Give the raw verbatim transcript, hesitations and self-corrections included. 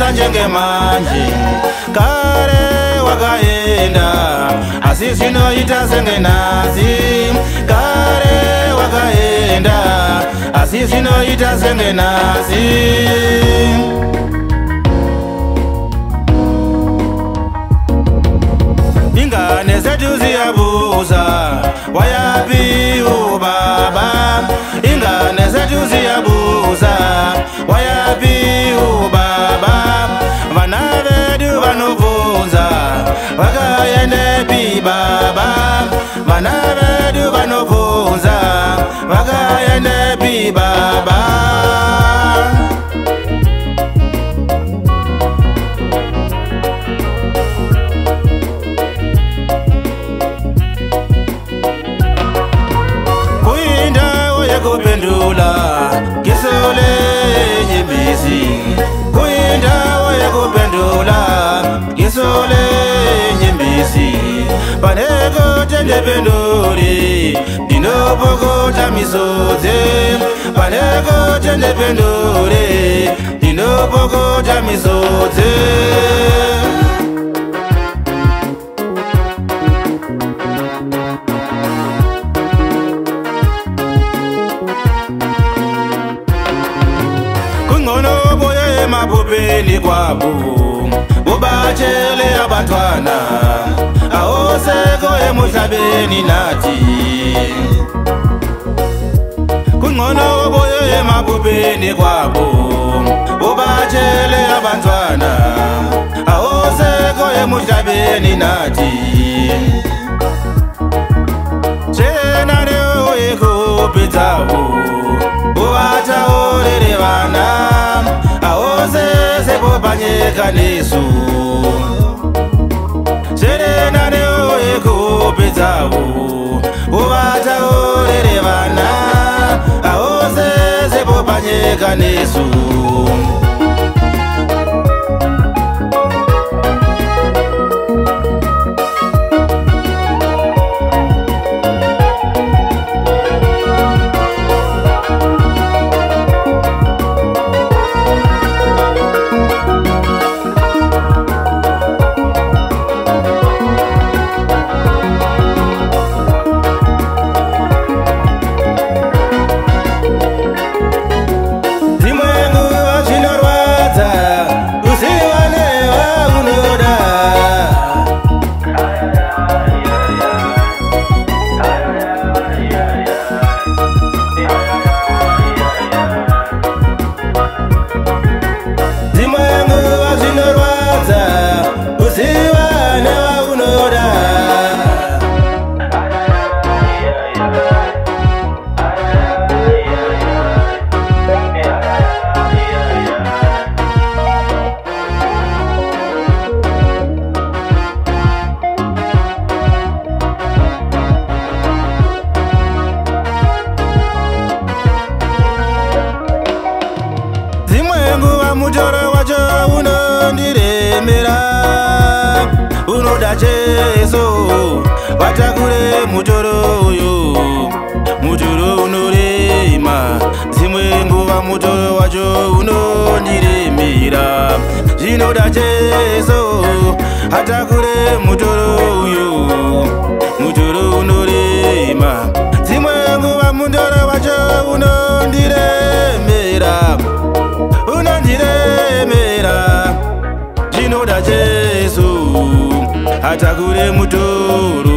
manje ngemanje. Kare wakaenda asi zvinoita senge nazi. Kare wakaenda asi zvinoita senge nazi. Ingane zetu ziyabuza wayapi ubaba. Ingane zetu ziyabuza wayapi ubaba. Vana vedu vanobvunza vakaendepi baba. Vana vedu vanobvunza vakaendepi baba. Kupendula kisole nyembezi. Kuindawo yakupendula kisole nyembezi. Paneko tende penduri dinopokota misodze. Paneko tende penduri dinopokota misodze. Kungono boye mabubeni kwabu ubachele abantwana awoseko emuhlabeni nathi. Kungono boye mabubeni kwabu ubachele abantwana awoseko emuhlabeni nathi. Chena leo ekupitawo uwataurire vana awose sepopanyika nesu. Serena neo ekupedzawo uwataurire vana awose sepopanyika nesu. Mutoro wacho unondiremera. Unoda Jesu watakure mutoro uyu. Mutoro unorema zimwe nguva mutoro wacho unondiremera. Zvinoda Jesu atakure mutoro uyu. Mutoro unorema zimwe nguva mutoro wacho unondiremera. Unondiremera. Zvinoda Jesu atakure mutoro